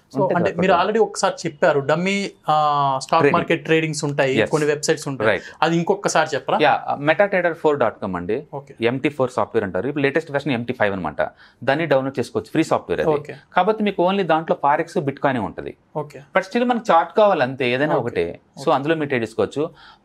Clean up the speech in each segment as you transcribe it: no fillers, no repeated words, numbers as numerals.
So అంటే మీరు already ఒకసారి చెప్పారు డమ్మీ స్టాక్ మార్కెట్ ట్రేడింగ్స్ ఉంటాయి, కొన్ని వెబ్సైట్స్ ఉంటాయి, అది ఇంకొకసారి చెప్పరా? metatrader4.com అండి. MT4 సాఫ్ట్వేర్ అంటారు. ఇప్పుడు లేటెస్ట్ వెర్షన్ MT5 అనమాట. దాన్ని డౌన్లోడ్ చేసుకోవచ్చు, ఫ్రీ సాఫ్ట్వేర్ అది. కాబట్టి మీకు ఓన్లీ దాంట్లో ఫారెక్స్ బిట్ కాయిన్ ఉంటుంది. బట్ స్టిల్ మనకు చార్ట్ కావాలి అంతే, ఏదైనా ఒకటే. సో అందులో మీరు ట్రేడ్ చేసుకోవచ్చు.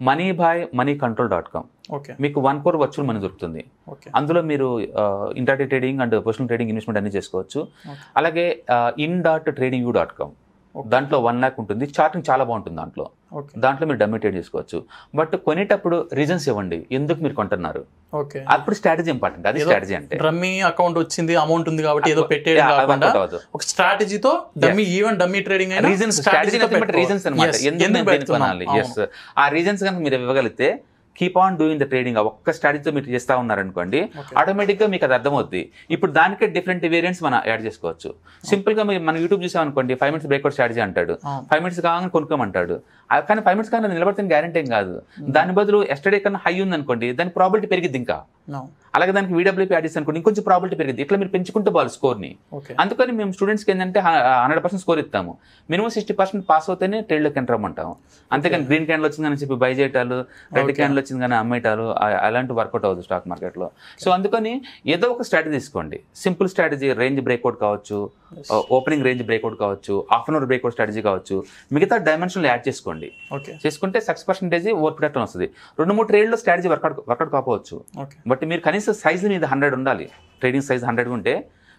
moneycontrol.com మీకు 1 crore వర్చువల్ మనీ దొరుకుతుంది. అందులో మీరు intraday trading and positional trading investment అన్ని చేసుకోవచ్చు. అలాగే in.tradingu.com దాంట్లో 1 lakh ఉంటుంది. చార్టింగ్ చాలా బాగుంటుంది దాంట్లో మీరు డమ్మీ ట్రేడ్ చేసుకోవచ్చు. బట్ కొనేటప్పుడు రీజన్స్ ఇవ్వండి, ఎందుకు మీరు కొంటున్నారు. అప్పుడు స్ట్రాటజీ ఇంపార్టెంట్. అది స్ట్రాటజీ అంటే డమ్మీ అకౌంట్ వచ్చింది, అమౌంట్ ఉంది కాబట్టి ఏదో పెట్టేది కాకుండా ఒక స్ట్రాటజీతో డమ్మీ, ఈవెన్ డమ్మీ ట్రేడింగ్ అయినా రీజన్స్, రీజన్స్ అన్నమాట. ఎందుకు కొనాలి. ఆ రీజన్స్ కనుక మీరు ఇవ్వగలిగితే keep on doing the trading. ఒక్క స్ట్రాటజీతో మీరు చేస్తా ఉన్నారనుకోండి, ఆటోమేటిక్గా మీకు అది అర్థమవుద్ది. ఇప్పుడు దానికే డిఫరెంట్ వేరియంట్స్ మనం యాడ్ చేసుకోవచ్చు. సింపుల్గా మనం యూట్యూబ్ చూసాం అనుకోండి, 5 minutes బ్రేక్అవుట్ స్ట్రాటజీ అంటాడు, 5 minutes కాగానే కొనుక్కోమంటాడు. కానీ 5 minutes కాగానే నిలబడితే గ్యారంటీ ఏం కాదు. దాని బదులు ఎస్టర్డే కన్నా హై ఉంది అనుకోండి, దాని ప్రాబిలిటీ పెరిగిద్ది ఇంకా. అలాగే దానికి VWP యాడ్ చేసి అనుకోండి, ఇంకొంచెం ప్రాబిలిటీ పెరిగింది. ఇట్లా మీరు పెంచుకుంటూ పోవాలి స్కోర్ని. అందుకని మేము స్టూడెంట్స్కి ఏంటంటే 100% స్కోర్ ఇస్తాము. మినిమం 60% పాస్ అవుతేనే ట్రేడ్లోకి ఎంటర్ అమ్మంటాము. అంతేకాని గ్రీన్ క్యాండిల్ వచ్చిందని చెప్పి బై చేయటాలు, రెడ్ క్యాండిల్ వచ్చింది కానీ అమ్మేటాలు, అలాంటి వర్కౌట్ అవుతుంది స్టాక్ మార్కెట్లో. సో అందుకని ఏదో ఒక స్ట్రాటజీ తీసుకోండి. సింపుల్ స్ట్రాటజీ, రేంజ్ బ్రేక్అవుట్ కావచ్చు, ఓపెనింగ్ రేంజ్ బ్రేక్అవుట్ కావచ్చు, half an hour breakout strategy కావచ్చు. మిగతా డైమెన్షన్లు యాడ్ చేసుకోండి. చేసుకుంటే 6% ఓవర్ పీరియడ్ వస్తుంది. 2-3 ట్రేడ్లో స్ట్రాటజీ వర్కౌట్ కావచ్చు. బట్ మీరు కనీసం సైజ్ మీద 100 ఉండాలి. ట్రేడింగ్ సైజ్ 100 ఉంటే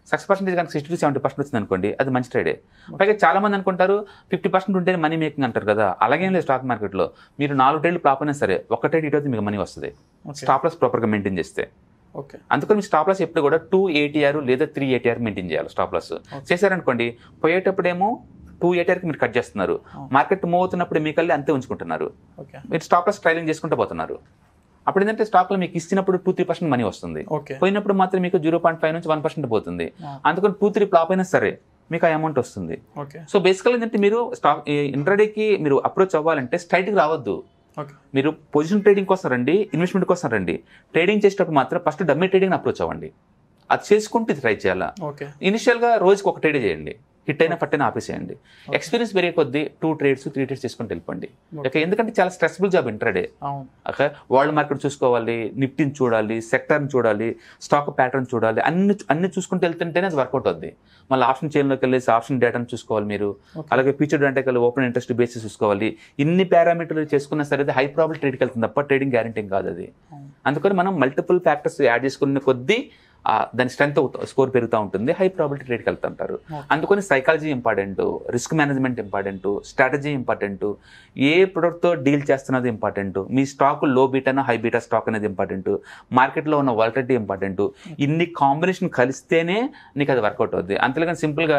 6% కనుక 60-70% వచ్చింది అనుకోండి, అది మంచి ట్రేడే. పైగా చాలా మంది అనుకుంటారు 50% ఉంటేనే మనీ మేకింగ్ అంటారు కదా. అలాగేం లేదు స్టాక్ మార్కెట్లో. మీరు 4 ట్రేడ్లు ఫ్లాప్ అయినా సరే, ఒక్క ట్రేడ్ ఇటు మీకు మనీ వస్తుంది, స్టాప్ లాస్ ప్రాపర్గా మెయింటైన్ చేస్తే. అందుకని మీ స్టాప్ లాస్ ఎప్పుడు కూడా 2 ATR లేదా 3 ATR మెయింటైన్ చేయాలి. స్టాప్ లాస్ చేశారనుకోండి, పోయేటప్పుడేమో 2 ATRకి మీరు కట్ చేస్తున్నారు, మార్కెట్ మూవ్ అవుతున్నప్పుడు మీకల్లి అంతే ఉంచుకుంటున్నారు. మీరు స్టాప్ లాస్ ట్రైలింగ్ చేసుకుంటూ పోతున్నారు. అప్పుడు ఏంటంటే స్టాక్లో మీకు ఇచ్చినప్పుడు 2-3% మనీ వస్తుంది, పోయినప్పుడు మాత్రం మీకు 0.5 నుంచి 1% పోతుంది. అందుకని 2-3 ఫ్లాప్ అయినా సరే మీకు ఆ అమౌంట్ వస్తుంది. సో బేసికల్ ఏంటంటే మీరు స్టాక్ ఇంట్రాడేకి మీరు అప్రోచ్ అవ్వాలంటే స్ట్రైట్గా రావద్దు. మీరు పొజిషన్ ట్రేడింగ్ కోసం రండి, ఇన్వెస్ట్మెంట్ కోసం రండి. ట్రేడింగ్ చేసేటప్పుడు మాత్రం ఫస్ట్ డమ్మీ ట్రేడింగ్ అప్రోచ్ అవ్వండి. అది చేసుకుంటూ ఇది ట్రై చేయాలా. ఇనిషియల్గా రోజుకి ఒక ట్రేడ్ చేయండి, హిట్ అయినా పట్టైనా ఆపేసేయండి. ఎక్స్పీరియన్స్ పెరిగే కొద్దీ 2 trades 3 trades చేసుకుంటూ వెళ్ళిపోండి. ఓకే, ఎందుకంటే చాలా stressful job intraday. Okay, world market చూసుకోవాలి, నిఫ్టీని చూడాలి, సెక్టర్ని చూడాలి, స్టాక్ ప్యాటర్న్ చూడాలి, అన్ని చూసుకుంటూ వెళ్తుంటేనే అది వర్కౌట్ అవుద్ది. మళ్ళీ ఆప్షన్ చైన్లోకి వెళ్ళేసి ఆప్షన్ డేటాను చూసుకోవాలి మీరు. అలాగే ఫ్యూచర్ డేటాకి వెళ్ళి ఓపెన్ ఇంట్రెస్ట్ బేసిస్ చూసుకోవాలి. ఇన్ని పారామీటర్లు చేసుకున్నా సరే అది హై ప్రాబిలిటీ ట్రేడ్కి వెళ్తుంది తప్ప ట్రేడింగ్ గ్యారంటీ కాదు అది. అందుకని మనం మల్టిపుల్ ఫ్యాక్టర్స్ యాడ్ చేసుకున్న కొద్దీ దాని స్ట్రెంత్ స్కోర్ పెరుగుతూ ఉంటుంది, హై ప్రాబిలిటీ ట్రేడ్కి వెళ్తుంటారు. అందుకని psychology important, risk management important, strategy important, ఏ ప్రొడక్ట్తో డీల్ చేస్తున్నది ఇంపార్టెంట్, మీ స్టాక్ లో బీటా హై బీటా స్టాక్ అనేది ఇంపార్టెంట్, మార్కెట్లో ఉన్న వాలటిలిటీ ఇంపార్టెంట్. ఇన్ని కాంబినేషన్ కలిస్తేనే నీకు అది వర్కౌట్ అవుతుంది. అంతేగాని సింపుల్గా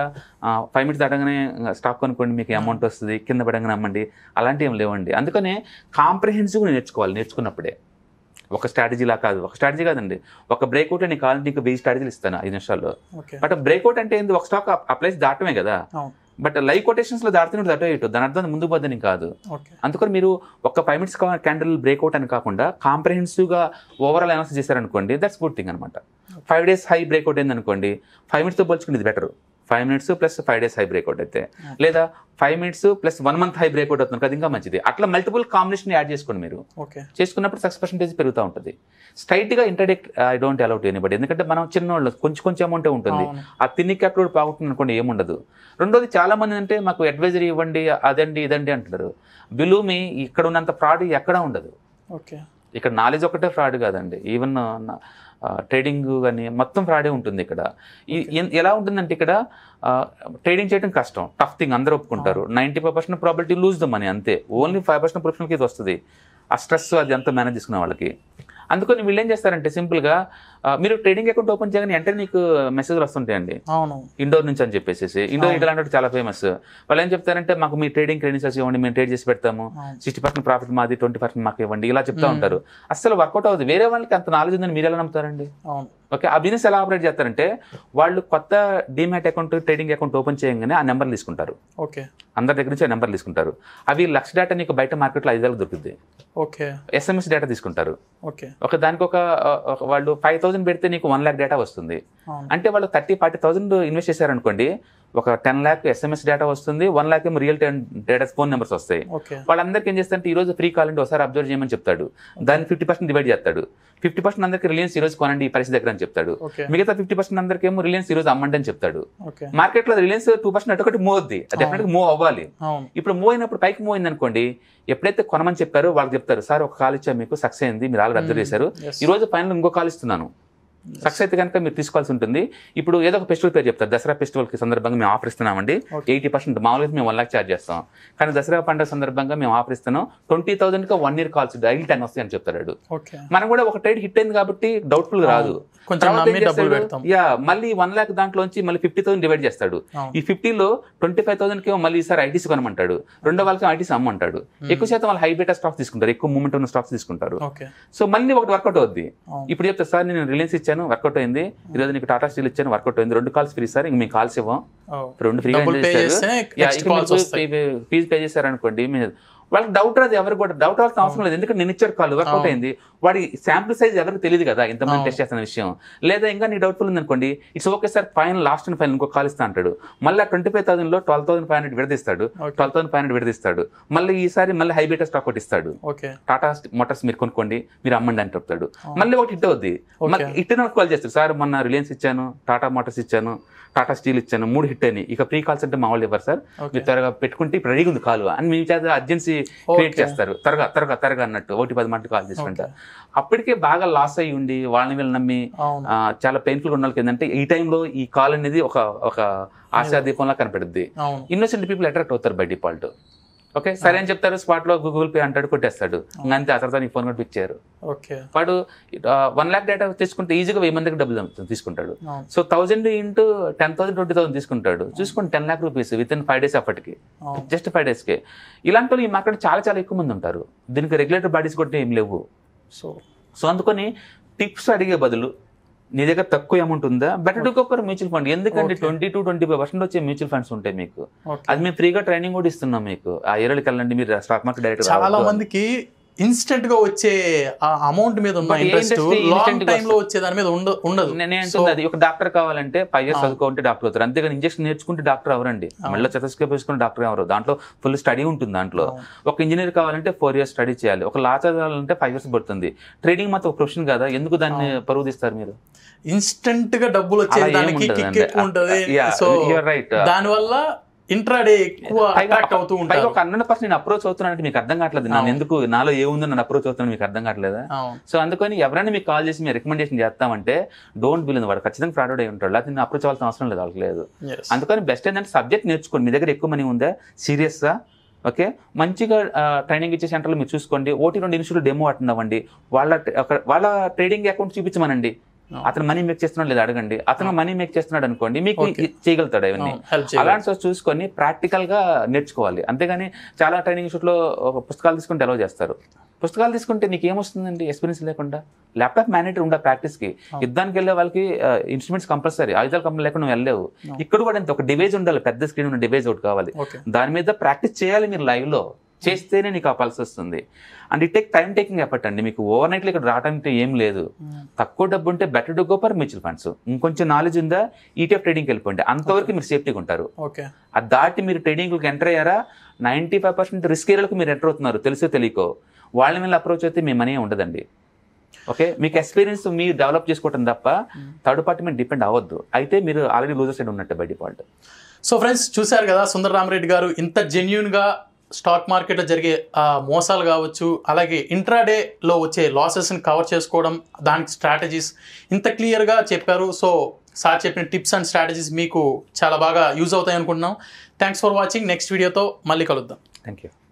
5 minutes దాటగానే స్టాక్ కొనుక్కోండి మీకు అమౌంట్ వస్తుంది, కింద పడగానే అమ్మండి, అలాంటివి ఏం లేవండి. అందుకనే కాంప్రహెన్సివ్గా నేర్చుకోవాలి. నేర్చుకున్నప్పుడే ఒక స్ట్రాటజీలా కాదు, ఒక స్ట్రాటజీ కాదండి, ఒక బ్రేక్అవుట్ నీకు కావాలంటే నీకు 1000 స్ట్రాటజీలు ఇస్తాను 5 నిమిషాల్లో. బట్ బ్రేక్అవుట్ అంటే ఏంది, ఒక స్టాక్ ఆ ప్లేస్ దాటమే కదా. బట్ లైవ్ కొటేషన్స్లో దాటుతున్నట్టు దాటేయటం, దాని అర్థం ముందు పోద్దని కాదు. అందుకని మీరు ఒక 5 minutes క్యాండిల్ బ్రేక్అవుట్ అని కాకుండా కాంప్రహెన్సివ్గా ఓవరాల్ అనాలిసిస్ చేశారనుకోండి, దట్స్ గుడ్ థింగ్ అనమాట. 5 days హై బ్రేక్అవుట్ అయిందనుకోండి, 5 minutesతో పోల్చుకుంటే ఇది better. 5 minutes plus 5 days high breakout అయితే, లేదా 5 minutes plus 1 month high breakout అవుతుంది కదా, ఇంకా మంచిది. అట్లా మల్టిపుల్ కాంబినేషన్ యాడ్ చేసుకోండి మీరు. చేసుకున్నప్పుడు 6% పెరుగుతూ ఉంటుంది. స్ట్రైట్గా interdict I don't allow to anybody, ఎందుకంటే మనం చిన్నవాళ్ళు కొంచెం అమౌంటే ఉంటుంది. ఆ తిన్ని క్యాపిటల్ బాగుంటుంది అనుకోండి, ఏముండదు. రెండోది చాలా మంది అంటే మాకు అడ్వైజరీ ఇవ్వండి, అదండి ఇదండి అంటున్నారు. బిలీవ్ మీ, ఇక్కడ ఉన్నంత ఫ్రాడ్ ఎక్కడా ఉండదు. ఇక్కడ నాలెడ్జ్ ఒకటే ఫ్రాడ్ కాదండి, ఈవెన్ ట్రేడింగ్ కానీ మొత్తం ఫ్రాడే ఉంటుంది ఇక్కడ. ఎలా ఉంటుందంటే ఇక్కడ ట్రేడింగ్ చేయడం కష్టం, టఫ్ థింగ్, అందరూ ఒప్పుకుంటారు. 95% ప్రాబిలిటీ లూజ్ ద మనీ అంతే. ఓన్లీ 5% ప్రొఫెషనల్కి ఇది వస్తుంది, ఆ స్ట్రెస్ అది అంతా మేనేజ్ చేసుకునే వాళ్ళకి. అందుకని వీళ్ళు ఏం చేస్తారంటే సింపుల్గా మీరు ట్రేడింగ్ అకౌంట్ ఓపెన్ చేయగానే వెంటనే నీకు మెసేజ్లు వస్తుంటాయండి, ఇండోర్ నుంచి అని చెప్పేసి. ఇండోర్ ఇట్లాంటి చాలా ఫేమస్. వాళ్ళు ఏం చెప్తారంటే మాకు మీ ట్రేడింగ్ క్రెడెన్షియల్స్ ఇవ్వండి, మేము ట్రేడ్ చేసి పెడతాము, 60% ప్రాఫిట్ మాది, 20% మాకు ఇవ్వండి, ఇలా చెప్తా ఉంటారు. అసలు వర్కౌట్ అవుతుంది. వేరే వాళ్ళకి అంత నాలెడ్జ్ ఉందని మీరు ఎలా నమ్ముతారండి? ఓకే, ఆ బిజినెస్ ఎలా ఆపరేట్ చేస్తారంటే వాళ్ళు కొత్త demat account, trading account open చేయగానే ఆ నెంబర్లు తీసుకుంటారు. అందరి దగ్గర నుంచి ఆ నెంబర్లు తీసుకుంటారు. అవి లక్ష డేటా నీకు బయట మార్కెట్లో 5,000 దొరుకుతుంది. SMS డేటా తీసుకుంటారు. ఒక దానికి ఒక వాళ్ళు 5,000 పెడితే నీకు 1 lakh డేటా వస్తుంది. అంటే వాళ్ళు 30,000-40,000 ఇన్వెస్ట్ చేశారనుకోండి, ఒక 10 lakh SMS డేటా వస్తుంది, 1 lakh ఏమో real time data phone numbers వస్తాయి. వాళ్ళందరికీ ఏం చేస్తారంటే ఈ రోజు ఫ్రీ కాల్ అంటే ఒకసారి అబ్జర్వ్ చేయమని చెప్తాడు, దాన్ని 50% డివైడ్ చేస్తాడు. 50% అందరికి రిలయన్స్ ఈ రోజు కొనండి ఈ పరిస్థితి దగ్గర అని చెప్తాడు, మిగతా 50% అందరికి ఏమో రిలయన్స్ ఈ రోజు అమ్మండి అని చెప్తాడు. మార్కెట్ లో రిలయన్స్ 2% అటు ఒకటి మూవ్ అవుద్ది, డెఫినెట్ గా మూవ్ అవ్వాలి. ఇప్పుడు మూవ్ అయినప్పుడు పైకి మూవ్ అయింది అనుకోండి, ఎప్పుడైతే కొనమని చెప్పారో వాళ్ళకి చెప్తారు, సార్ ఒక కాల్ ఇచ్చా మీకు సక్సెస్ అయింది, మీరు ఆల్రెడీ అబ్జర్వ్ చేశారు, ఈ రోజు ఫైనల్ ఇంకో కాల్ ఇస్తున్నాను, సక్సెస్ అయితే కనుక మీరు తీసుకోవాల్సి ఉంటుంది. ఇప్పుడు ఏదో ఒక ఫెస్టివల్ పేరు చెప్తారు, దసరా ఫెస్టివల్ కి సందర్భంగా మేము ఆఫర్ ఇస్తున్నామండి 80%, మామూలుగా మేము 1 lakh ఛార్జ్ చేస్తాం, కానీ దసరా పండుగ సందర్భంగా మేము ఆఫర్ ఇస్తున్నాం 20,000 కి 1 year కాల్స్ డైలీ 10 వస్తాయి అని చెప్తాడు. మనం కూడా ఒక ట్రేడ్ హిట్ అయింది కాబట్టి డౌట్ఫుల్ రాదు, మళ్ళీ 1 lakh దాంట్లోంచి మళ్ళీ 50,000 డివైడ్ చేస్తాడు. ఈ 50లో 25,000 కి మళ్ళీ ఈసారి ఐటీసీ కొనమంటాడు, రెండో వాళ్ళకి ఐటీసీ అమ్మంటాడు. ఎక్కువ శాతం వాళ్ళు హై బీటా స్టాక్స్ తీసుకుంటారు, ఎక్కువ మూమెంట్ ఉన్న స్టాక్స్ తీసుకుంటారు. సో మళ్ళీ ఒకటి వర్కౌట్ అవుద్ది. ఇప్పుడు చెప్తారు, సార్ నేను రిలయన్స్ ఇచ్చాను వర్కౌట్ అయింది, ఈ రోజు నీకు టాటా స్టీల్ ఇచ్చాను వర్కౌట్ అయింది, 2 calls ఫ్రీ సార్, ఇంక మేము కాల్స్ ఇవ్వం, 2 ఫ్రీగా ఫీజు పే చేశారనుకోండి, వాళ్ళకి డౌట్ రాదు, ఎవరు కూడా డౌట్ అవ్వాల్సిన అవసరం లేదు, ఎందుకంటే నేను ఇచ్చారు కాల్ వర్కౌట్ అయింది, వాడి శాంపుల్ సైజ్ ఎవరికి తెలియదు కదా ఇంతమంది టెస్ట్ చేస్తున్న విషయం. లేదా ఇంకా నీ డౌట్ఫుల్ ఉంది అనుకోండి, it's okay sir final last and final ఇంకో కాల్ ఇస్తా అంటాడు, మళ్ళీ 25,000 లో 12,500 విడదీస్తాడు, 12,500 విడదీస్తాడు, మళ్ళీ ఈసారి మళ్ళీ హై బీటా స్టాక్ ఒకటి ఇస్తాడు, టాటా మోటార్స్ మీరు కొనుక్కోండి మీరు అమ్మండి అని చెప్తాడు, మళ్ళీ ఒకటి హిట్ అవుద్ది, మళ్ళీ హిట్ అని కాల్ చేస్తారు, సార్ మొన్న రిలయన్స్ ఇచ్చాను, టాటా మోటార్స్ ఇచ్చాను, టాటా స్టీల్ ఇచ్చాను, 3 హిట్ అయినాయి, ఇక ఫ్రీ కాల్స్ అంటే మా వాళ్ళు ఇవ్వరు సార్, మీరు త్వరగా పెట్టుకుంటే ఇప్పుడు రెడీగా ఉంది కాల్ అని మీ చేత అర్జెన్సీ క్రియేట్ చేస్తారు, త్వరగా అన్నట్టు 1-10 మంది కాల్ చేసుకుంటా. అప్పటికే బాగా లాస్ అయ్యి ఉండి వాళ్ళని వీళ్ళు నమ్మి చాలా పెయిన్ఫుల్ గా ఉన్న వాళ్ళకి ఏంటంటే ఈ టైంలో ఈ కాల్ అనేది ఒక ఆశాదీపంలా కనపడుద్ది. ఇన్నోసెంట్ పీపుల్ అట్రాక్ట్ అవుతారు బై డిఫాల్ట్. ఓకే సరే అని చెప్తారు, స్పాట్ లో గూగుల్ పే అంటాడు, కొట్టేస్తాడు, అంతే ఆ తర్వాత నీ ఫోన్ కూడా పిక్ చేయరు. వాడు 1 lakh డేటా తీసుకుంటే ఈజీగా 1000 మందికి డబ్బులు తీసుకుంటాడు. సో 1000 into 10,000 20,000 తీసుకుంటాడు, చూసుకుంటే 10 lakh rupees within 5 days అప్పటికి, జస్ట్ 5 days కే. ఇలాంటి వాళ్ళు ఈ మార్కెట్ చాలా ఎక్కువ మంది ఉంటారు, దీనికి రెగ్యులేటర్ బాడీస్ కూడా ఏం లేవు. సో అందుకని టిప్స్ అడిగే బదులు నీ దగ్గర తక్కువ అమౌంట్ ఉందా, better to go for mutual fund. ఎందుకంటే 20-25% వచ్చే మ్యూచువల్ ఫండ్స్ ఉంటాయి మీకు, అది మేము ఫ్రీగా ట్రైనింగ్ కూడా ఇస్తున్నాం మీకు. ఆ ఏరియాకి వెళ్ళండి, మీరు స్టాక్ మార్కెట్ డైరెక్ట్. చాలా మందికి ఇన్స్టెంట్ గా వచ్చే అమౌంట్ మీద ఉన్న ఇంట్రెస్ట్ లాంగ్ టైం లో వచ్చే దాని మీద ఉండదు. నేను అంటుంది అది, ఒక డాక్టర్ కావాలంటే 5 years చదువుకుంటే డాక్టర్ అవుతారు, అంతేగాని ఇంజక్షన్ నేర్చుకుంటే డాక్టర్ అవరండి, మళ్ళీ స్టెతస్కోప్ వేసుకుని డాక్టర్ అవరు. దాంట్లో ఫుల్ స్టడీ ఉంటుంది. దాంట్లో ఒక ఇంజనీర్ కావాలంటే 4 years స్టడీ చేయాలి, ఒక లా చదవాలంటే 5 years పడుతుంది. ట్రేడింగ్ మాత్రం ఒక ప్రొఫెషన్ కదా, ఎందుకు దాన్ని పరువు తీస్తారు మీరు? ఇన్స్టెంట్ గా డబ్బులు వచ్చేదానికి కిక్ ఎక్కువ ఉంటది, సో దానివల్ల ఇంట్రాడే ఎక్కువ అట్రాక్ట్ అవుతూ ఉంటారు. ఒక 100% నేను అప్రోచ్ అవుతున్నానంటే మీకు అర్థం కావట్లేదు, నేను ఎందుకు నాలో ఏముందో నన్ను అప్రోచ్ అవుతున్నాను మీకు అర్థం కావట్లేదా? సో అందుకని ఎవరైనా మీకు కాల్ చేసి మీరు రికమెండేషన్ చేస్తామంటే డోంట్ బిలీవ్, వాడు ఖచ్చితంగా ఫ్రాడ్ అయి ఉంటాడు, లేకపోతే నేను అప్రోచ్ అవ్వాల్సిన అవసరం లేదు, వాళ్ళకి లేదు. అందుకని బెస్ట్ ఏంటంటే సబ్జెక్ట్ నేర్చుకోండి, మీ దగ్గర ఎక్కువ మనీ ఉందా సీరియస్గా, ఓకే మంచిగా ట్రైనింగ్ ఇచ్చే సెంటర్లో మీరు చూసుకోండి, 1-2 ఇన్స్టిట్యూట్ డెమో అటెండ్ అవ్వండి, వాళ్ళ ట్రేడింగ్ అకౌంట్ చూపించమనండి, అతను మనీ మేక్ చేస్తున్నాడు లేదా అడగండి, అతను మనీ మేక్ చేస్తున్నాడు అనుకోండి మీకు చేయగలుగుతాడు అవన్నీ. అలాంటి చూసుకొని ప్రాక్టికల్ గా నేర్చుకోవాలి, అంతేగాని చాలా ట్రైనింగ్ ఇన్స్టిట్యూట్ లో పుస్తకాలు తీసుకుంటే అలౌ చేస్తారు. పుస్తకాలు తీసుకుంటే నీకు ఏమొస్తుందండి ఎక్స్పీరియన్స్ లేకుండా? ల్యాప్టాప్ మ్యాండేటరీ ఉండే ప్రాక్టీస్ కి, యుద్ధానికి వెళ్ళే వాళ్ళకి ఇన్స్ట్రుమెంట్స్ కంపల్సరీ, ఆయుధాలు కంపెనీ లేకుండా నువ్వు వెళ్ళలేవు. ఇక్కడ కూడా ఒక డివైజ్ ఉండాలి, పెద్ద స్క్రీన్ ఉన్న డివైజ్ ఒకటి కావాలి, దాని మీద ప్రాక్టీస్ చేయాలి మీరు లైవ్ లో, చేస్తేనే నీకు ఆ పల్స్ వస్తుంది. And it time taking effort అండి, మీకు ఓవర్ నైట్లో ఇక్కడ రావడానికి ఏం లేదు. తక్కువ డబ్బు ఉంటే better to go for mutual funds, ఇంకొంచెం నాలెడ్జ్ ఉందా ETF ట్రేడింగ్కి వెళ్ళిపోండి, అంతవరకు మీరు సేఫ్టీగా ఉంటారు. అది దాటి మీరు ట్రేడింగ్కి ఎంటర్ అయ్యారా 95% రిస్క్ ఏరియాలకు మీరు ఎంటర్ అవుతున్నారు, తెలుసో తెలియకో, వాళ్ళ మీద అప్రోచ్ అయితే మీ మనీ ఉండదండి. ఓకే మీకు ఎక్స్పీరియన్స్ మీరు డెవలప్ చేసుకోవటం తప్ప థర్డ్ పార్టీ మీద డిపెండ్ అవ్వద్దు, అయితే మీరు ఆల్రెడీ లూజర్ సైడ్ ఉన్నట్టు బై డిఫాల్ట్. సో ఫ్రెండ్స్ చూశారు కదా, సుందర రామిరెడ్డి గారు ఇంత జెన్యూన్గా స్టాక్ మార్కెట్లో జరిగే మోసాలు కావచ్చు, అలాగే ఇంట్రాడేలో వచ్చే లాసెస్ని కవర్ చేసుకోవడం, దానికి స్ట్రాటజీస్ ఇంత క్లియర్గా చెప్పారు. సో సార్ చెప్పిన టిప్స్ అండ్ స్ట్రాటజీస్ మీకు చాలా బాగా యూజ్ అవుతాయి అనుకుంటున్నాం. Thanks for watching. నెక్స్ట్ వీడియోతో మళ్ళీ కలుద్దాం. Thank you.